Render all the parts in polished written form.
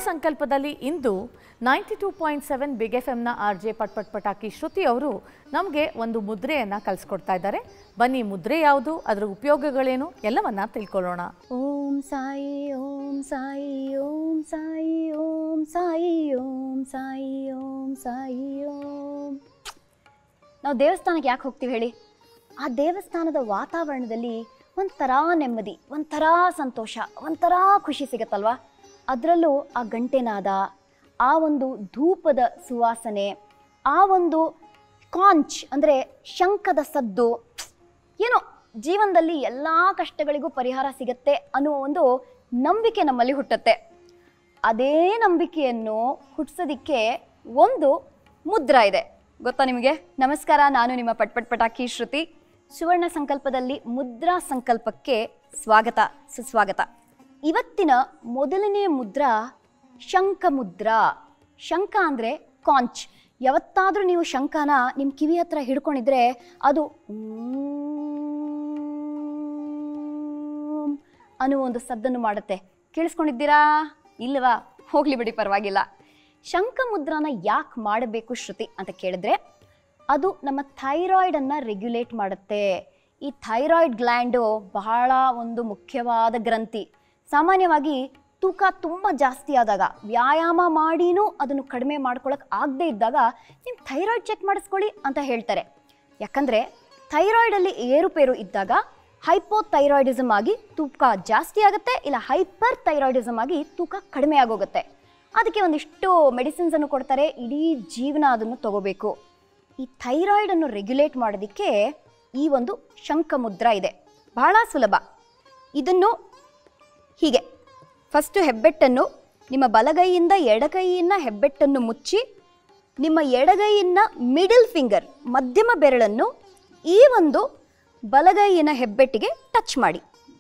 ಸಂಕಲ್ಪದಲ್ಲಿ ಇಂದು 92.7 big ಎಫ್ಎಂನ RJ ಪಟ್ ಪಟಾಕಿ ಶ್ರುತಿ ಅವರು ನಮಗೆ ಒಂದು ಮುದ್ರೆಯನ್ನು ಕಲಿಸ್ಕೊಡ್ತಾ ಇದ್ದಾರೆ. ಬನ್ನಿ, ಮುದ್ರೆ ಯಾವುದು, ಅದರ ಉಪಯೋಗಗಳೇನು ಎಲ್ಲವನ್ನ ತಿಳ್ಕೊಳ್ಳೋಣ. ಓಂ ಸಾಯಿ ಓಂ ಸಾಯಿ ಓಂ ಸಾಯಿ ಓಂ ಸಾಯಿ ಓಂ ಸಾಯಿ ಓಂ ಸಾಯಿ ಓಂ. ನಾವು ದೇವಸ್ಥಾನಕ್ಕೆ ಯಾಕೆ ಹೋಗ್ತೀವಿ ಹೇಳಿ? ಆ ದೇವಸ್ಥಾನದ ವಾತಾವರಣದಲ್ಲಿ ಒಂಥರ ನೆಮ್ಮದಿ, ಒಂಥರ ಸಂತೋಷ, ಒಂಥರ ಖುಷಿ ಸಿಗತ್ತಲ್ವಾ? ಅದರಲ್ಲೂ ಆ ಗಂಟೆನಾದ, ಆ ಒಂದು ಧೂಪದ ಸುವಾಸನೆ, ಆ ಒಂದು ಕಾಂಚ್ ಅಂದರೆ ಶಂಖದ ಸದ್ದು, ಏನೋ ಜೀವನದಲ್ಲಿ ಎಲ್ಲ ಕಷ್ಟಗಳಿಗೂ ಪರಿಹಾರ ಸಿಗತ್ತೆ ಅನ್ನುವ ಒಂದು ನಂಬಿಕೆ ನಮ್ಮಲ್ಲಿ ಹುಟ್ಟುತ್ತೆ. ಅದೇ ನಂಬಿಕೆಯನ್ನು ಹುಟ್ಟಿಸೋದಿಕ್ಕೆ ಒಂದು ಮುದ್ರ ಇದೆ, ಗೊತ್ತಾ ನಿಮಗೆ? ನಮಸ್ಕಾರ, ನಾನು ನಿಮ್ಮ ಪಟಾಕಿ ಶ್ರುತಿ. ಸುವರ್ಣ ಸಂಕಲ್ಪದಲ್ಲಿ ಮುದ್ರಾ ಸಂಕಲ್ಪಕ್ಕೆ ಸ್ವಾಗತ, ಸುಸ್ವಾಗತ. ಇವತ್ತಿನ ಮೊದಲನೇ ಮುದ್ರಾ ಶಂಖ ಮುದ್ರಾ. ಶಂಖ ಅಂದರೆ ಕಾಂಚ್. ಯಾವತ್ತಾದರೂ ನೀವು ಶಂಖನ ನಿಮ್ಮ ಕಿವಿ ಹತ್ರ ಹಿಡ್ಕೊಂಡಿದ್ರೆ ಅದು ಅನ್ನುವ ಒಂದು ಸದ್ದನ್ನು ಮಾಡುತ್ತೆ. ಕೇಳಿಸ್ಕೊಂಡಿದ್ದೀರಾ? ಇಲ್ಲವಾ? ಹೋಗ್ಲಿ ಬಿಡಿ, ಪರವಾಗಿಲ್ಲ. ಶಂಖ ಮುದ್ರಾನ ಯಾಕೆ ಮಾಡಬೇಕು ಶ್ರುತಿ ಅಂತ ಕೇಳಿದ್ರೆ, ಅದು ನಮ್ಮ ಥೈರಾಯ್ಡನ್ನು ರೆಗ್ಯುಲೇಟ್ ಮಾಡುತ್ತೆ. ಈ ಥೈರಾಯ್ಡ್ ಗ್ಲ್ಯಾಂಡು ಬಹಳ ಒಂದು ಮುಖ್ಯವಾದ ಗ್ರಂಥಿ. ಸಾಮಾನ್ಯವಾಗಿ ತೂಕ ತುಂಬ ಜಾಸ್ತಿ ಆದಾಗ, ವ್ಯಾಯಾಮ ಮಾಡಿನೂ ಅದನ್ನು ಕಡಿಮೆ ಮಾಡ್ಕೊಳಕ್ಕೆ ಆಗದೆ ಇದ್ದಾಗ ನಿಮ್ಮ ಥೈರಾಯ್ಡ್ ಚೆಕ್ ಮಾಡಿಸ್ಕೊಳ್ಳಿ ಅಂತ ಹೇಳ್ತಾರೆ. ಯಾಕಂದರೆ ಥೈರಾಯ್ಡಲ್ಲಿ ಏರುಪೇರು ಇದ್ದಾಗ ಹೈಪೋಥೈರಾಯ್ಡಿಸಮ್ ಆಗಿ ತೂಕ ಜಾಸ್ತಿ ಆಗುತ್ತೆ, ಇಲ್ಲ ಹೈಪರ್ ಥೈರಾಯ್ಡಿಸಮ್ ಆಗಿ ತೂಕ ಕಡಿಮೆ ಆಗೋಗುತ್ತೆ. ಅದಕ್ಕೆ ಒಂದಿಷ್ಟು ಮೆಡಿಸಿನ್ಸನ್ನು ಕೊಡ್ತಾರೆ, ಇಡೀ ಜೀವನ ಅದನ್ನು ತಗೋಬೇಕು. ಈ ಥೈರಾಯ್ಡನ್ನು ರೆಗ್ಯುಲೇಟ್ ಮಾಡೋದಕ್ಕೆ ಈ ಒಂದು ಶಂಖ ಮುದ್ರಾ ಇದೆ. ಬಹಳ ಸುಲಭ. ಇದನ್ನು ಹೀಗೆ ಫಸ್ಟು ಹೆಬ್ಬೆಟ್ಟನ್ನು ನಿಮ್ಮ ಬಲಗೈಯಿಂದ ಎಡಗೈಯಿನ ಹೆಬ್ಬೆಟ್ಟನ್ನು ಮುಚ್ಚಿ, ನಿಮ್ಮ ಎಡಗೈಯಿನ ಮಿಡಲ್ ಫಿಂಗರ್ ಮಧ್ಯಮ ಬೆರಳನ್ನು ಈ ಒಂದು ಬಲಗೈಯಿನ ಹೆಬ್ಬೆಟ್ಟಿಗೆ ಟಚ್ ಮಾಡಿ.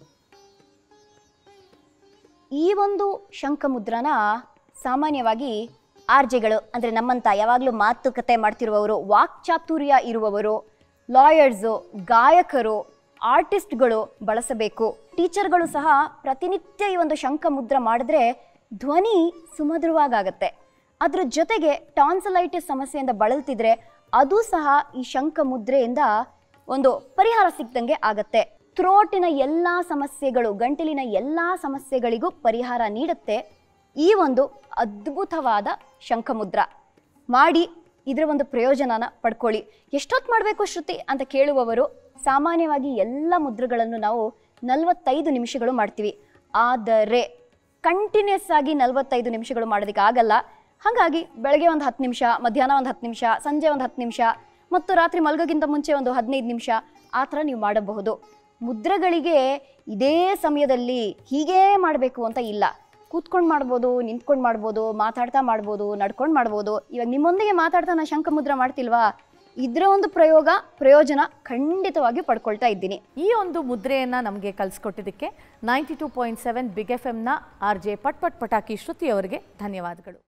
ಈ ಒಂದು ಶಂಖ ಮುದ್ರಾನ ಸಾಮಾನ್ಯವಾಗಿ ಆರ್ಜೆಗಳು ಅಂದರೆ ನಮ್ಮಂಥ ಯಾವಾಗಲೂ ಮಾತುಕತೆ ಮಾಡ್ತಿರುವವರು, ವಾಕ್ಚಾತುರ್ಯ ಇರುವವರು, ಲಾಯರ್ಸು, ಗಾಯಕರು, ಆರ್ಟಿಸ್ಟ್ಗಳು ಬಳಸಬೇಕು. ಟೀಚರ್ಗಳು ಸಹ ಪ್ರತಿನಿತ್ಯ ಈ ಒಂದು ಶಂಖ ಮುದ್ರ ಮಾಡಿದ್ರೆ ಧ್ವನಿ ಸುಮಧುರವಾಗತ್ತೆ. ಅದ್ರ ಜೊತೆಗೆ ಟಾನ್ಸಲೈಟಿಸ್ ಸಮಸ್ಯೆಯಿಂದ ಬಳಲ್ತಿದ್ರೆ ಅದು ಸಹ ಈ ಶಂಖ ಮುದ್ರೆಯಿಂದ ಒಂದು ಪರಿಹಾರ ಸಿಕ್ದಂಗೆ ಆಗತ್ತೆ. ಥ್ರೋಟಿನ ಎಲ್ಲ ಸಮಸ್ಯೆಗಳು, ಗಂಟಲಿನ ಎಲ್ಲ ಸಮಸ್ಯೆಗಳಿಗೂ ಪರಿಹಾರ ನೀಡುತ್ತೆ ಈ ಒಂದು ಅದ್ಭುತವಾದ ಶಂಖ ಮುದ್ರ. ಮಾಡಿ ಇದರ ಒಂದು ಪ್ರಯೋಜನನ ಪಡ್ಕೊಳ್ಳಿ. ಎಷ್ಟೊತ್ತು ಮಾಡಬೇಕು ಶ್ರುತಿ ಅಂತ ಕೇಳುವವರು, ಸಾಮಾನ್ಯವಾಗಿ ಎಲ್ಲ ಮುದ್ರೆಗಳನ್ನು ನಾವು 45 ನಿಮಿಷಗಳು ಮಾಡ್ತೀವಿ. ಆದರೆ ಕಂಟಿನ್ಯೂಸ್ ಆಗಿ 45 ನಿಮಿಷಗಳು ಮಾಡೋದಕ್ಕೆ ಆಗಲ್ಲ. ಹಾಗಾಗಿ ಬೆಳಗ್ಗೆ ಒಂದು 10 ನಿಮಿಷ, ಮಧ್ಯಾಹ್ನ ಒಂದು 10 ನಿಮಿಷ, ಸಂಜೆ ಒಂದು 10 ನಿಮಿಷ ಮತ್ತು ರಾತ್ರಿ ಮಲಗೋಕ್ಕಿಂತ ಮುಂಚೆ ಒಂದು 15 ನಿಮಿಷ ಆ ಥರ ನೀವು ಮಾಡಬಹುದು. ಮುದ್ರೆಗಳಿಗೆ ಇದೇ ಸಮಯದಲ್ಲಿ ಹೀಗೇ ಮಾಡಬೇಕು ಅಂತ ಇಲ್ಲ. ಕೂತ್ಕೊಂಡು ಮಾಡ್ಬೋದು, ನಿಂತ್ಕೊಂಡು ಮಾಡ್ಬೋದು, ಮಾತಾಡ್ತಾ ಮಾಡ್ಬೋದು, ನಡ್ಕೊಂಡು ಮಾಡ್ಬೋದು. ಇವಾಗ ನಿಮ್ಮೊಂದಿಗೆ ಮಾತಾಡ್ತಾ ನಾನು ಶಂಖ ಮುದ್ರ ಮಾಡ್ತಿಲ್ವಾ? ಇದರ ಒಂದು ಪ್ರಯೋಜನ ಖಂಡಿತವಾಗಿ ಪಡ್ಕೊಳ್ತಾ ಇದ್ದೀನಿ. ಈ ಒಂದು ಮುದ್ರೆಯನ್ನು ನಮಗೆ ಕಲಿಸ್ಕೊಟ್ಟಿದ್ದಕ್ಕೆ 92.7 ಬಿಗ್ ಎಫ್ಎಂನ ಆರ್ಜೆ ಪಟಾಕಿ ಶ್ರುತಿ ಅವರಿಗೆ ಧನ್ಯವಾದಗಳು.